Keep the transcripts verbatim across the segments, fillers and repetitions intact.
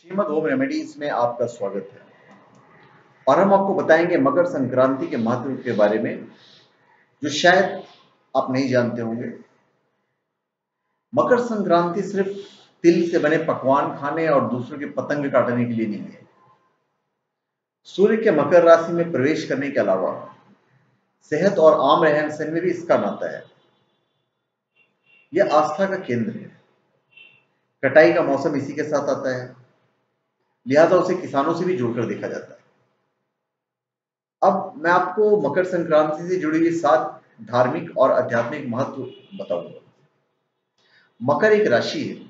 Shrimad home remedies में आपका स्वागत है और हम आपको बताएंगे मकर संक्रांति के महत्व के बारे में जो शायद आप नहीं जानते होंगे। मकर संक्रांति सिर्फ तिल से बने पकवान खाने और दूसरों के पतंग काटने के लिए नहीं है। सूर्य के मकर राशि में प्रवेश करने के अलावा सेहत और आम रहन सहन में भी इसका नाता है। यह आस्था का केंद्र है। कटाई का मौसम इसी के साथ आता है, लिहाजा उसे किसानों से भी जोड़कर देखा जाता है। अब मैं आपको मकर संक्रांति से जुड़ी हुई सात धार्मिक और आध्यात्मिक महत्व बताऊंगा। मकर एक राशि है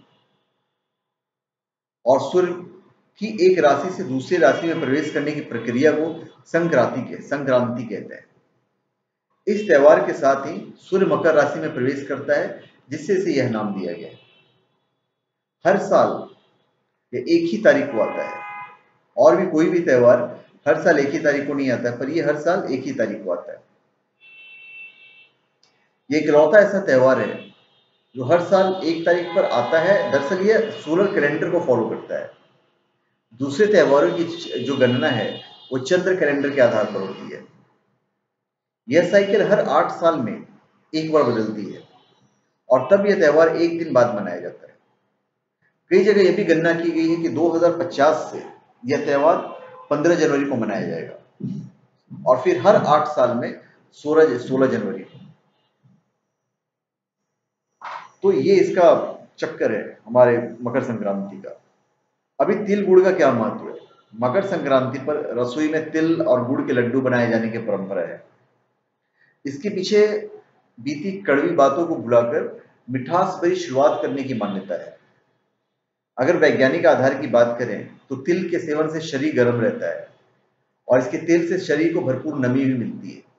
और सूर्य की एक राशि से दूसरी राशि में प्रवेश करने की प्रक्रिया को संक्रांति के संक्रांति कहते हैं। इस त्योहार के साथ ही सूर्य मकर राशि में प्रवेश करता है, जिससे इसे यह नाम दिया गया है। हर साल यह एक ही तारीख को आता है और भी कोई भी त्योहार हर साल एक ही तारीख को नहीं आता है, पर यह हर साल एक ही तारीख को आता है। यह इकलौता ऐसा त्योहार है जो हर साल एक तारीख पर आता है। दरअसल यह सोलर कैलेंडर को फॉलो करता है। दूसरे त्योहारों की जो गणना है वो चंद्र कैलेंडर के आधार पर होती है। यह साइकिल हर आठ साल में एक बार बदलती है और तब यह त्योहार एक दिन बाद मनाया जाता है। कई जगह यह भी गणना की गई है कि दो हज़ार पचास से यह त्योहार पंद्रह जनवरी को मनाया जाएगा और फिर हर आठ साल में सोलह सोलह जनवरी को। तो ये इसका चक्कर है हमारे मकर संक्रांति का। अभी तिल गुड़ का क्या महत्व है? मकर संक्रांति पर रसोई में तिल और गुड़ के लड्डू बनाए जाने की परंपरा है। इसके पीछे बीती कड़वी बातों को भुलाकर मिठास भरी शुरुआत करने की मान्यता है। अगर वैज्ञानिक आधार की बात करें तो तिल के सेवन से शरीर गर्म रहता है और इसके तेल से शरीर को भरपूर नमी भी मिलती है।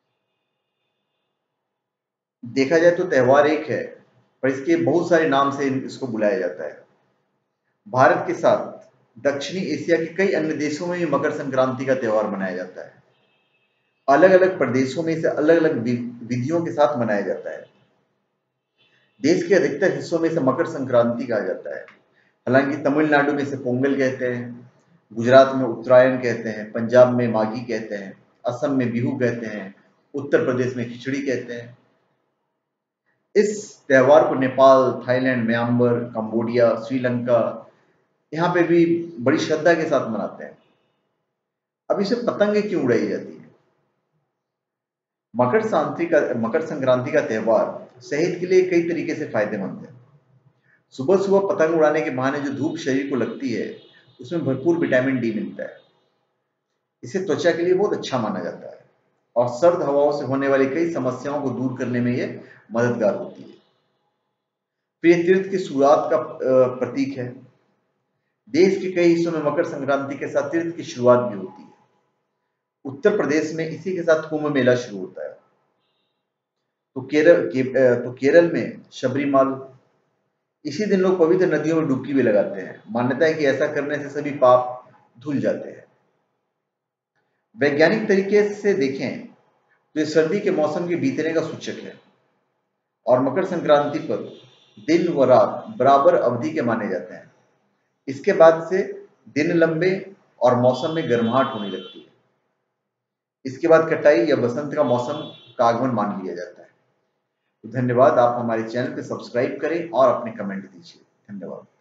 देखा जाए तो त्योहार एक है, पर इसके बहुत सारे नाम से इसको बुलाया जाता है। भारत के साथ दक्षिणी एशिया के कई अन्य देशों में भी मकर संक्रांति का त्योहार मनाया जाता है। अलग अलग प्रदेशों में इसे अलग अलग विधियों के साथ मनाया जाता है। देश के अधिकतर हिस्सों में इसे मकर संक्रांति कहा जाता है। हालांकि तमिलनाडु में इसे पोंगल कहते हैं, गुजरात में उत्तरायण कहते हैं, पंजाब में माघी कहते हैं, असम में बिहू कहते हैं, उत्तर प्रदेश में खिचड़ी कहते हैं। इस त्योहार को Nepal, Thailand, Myanmar, Cambodia, Sri Lanka यहाँ पे भी बड़ी श्रद्धा के साथ मनाते हैं। अब इसे पतंगे क्यों उड़ाई जाती है? मकर संक्रांति का मकर संक्रांति का त्योहार सेहत के लिए कई तरीके से फायदेमंद है। सुबह सुबह पतंग उड़ाने के बहाने जो धूप शरीर को लगती है उसमें भरपूर विटामिन डी मिलता है। इसे त्वचा के लिए बहुत अच्छा माना जाता है और सर्द हवाओं से होने वाली कई समस्याओं को दूर करने में यह मददगार होती है। प्रिय तीर्थ की शुरुआत का प्रतीक है। देश के कई हिस्सों में मकर संक्रांति के साथ तीर्थ की शुरुआत भी होती है। उत्तर प्रदेश में इसी के साथ कुंभ मेला शुरू होता है। तो केरल के, तो केरल में शबरीमाल। इसी दिन लोग पवित्र नदियों में डुबकी भी लगाते हैं। मान्यता है कि ऐसा करने से सभी पाप धुल जाते हैं। वैज्ञानिक तरीके से देखें तो ये सर्दी के मौसम के बीतने का सूचक है और मकर संक्रांति पर दिन व रात बराबर अवधि के माने जाते हैं। इसके बाद से दिन लंबे और मौसम में गर्माहट होने लगती है। इसके बाद कटाई या बसंत का मौसम का आगमन मान लिया जाता है। तो धन्यवाद। आप हमारे चैनल को सब्सक्राइब करें और अपने कमेंट दीजिए। धन्यवाद।